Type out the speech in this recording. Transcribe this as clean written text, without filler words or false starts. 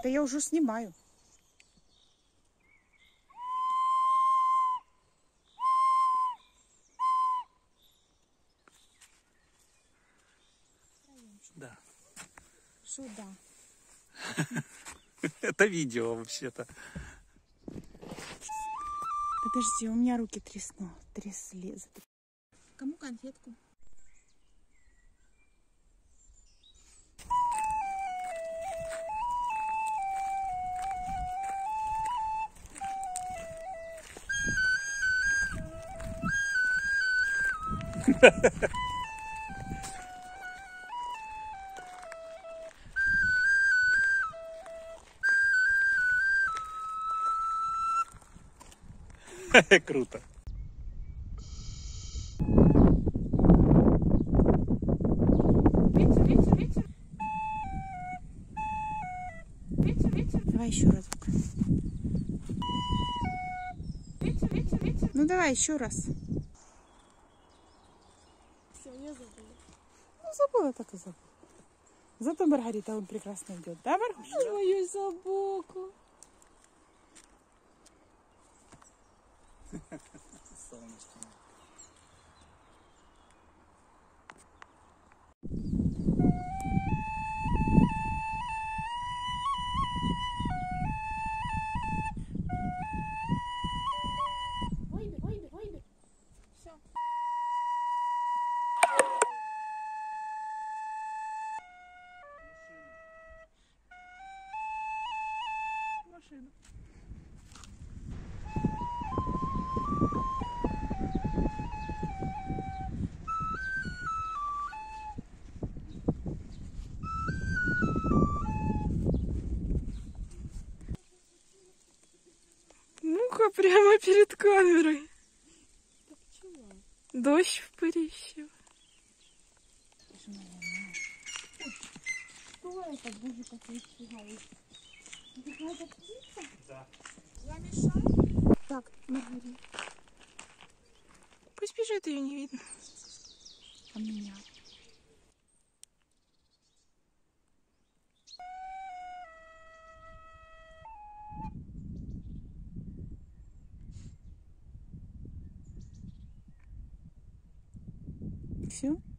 Это я уже снимаю. Да. Что да? Это видео вообще-то. Подожди, у меня руки трясли. Кому конфетку? Круто. Давай еще разок. Ну давай еще раз. Все, я забыла. Ну забыла, так и забыла. Зато Маргарита он прекрасно идет, да, Маргарита? Твою собаку. Солнышко. Вайбер. Все. Машина. Муха прямо перед камерой. Дождь в Париже. Что это, боже, как я испугалась? Это какая-то птица? Да. Я мешаю? Так, Маргарита, Пусть бежит, ее не видно. а меня? Все?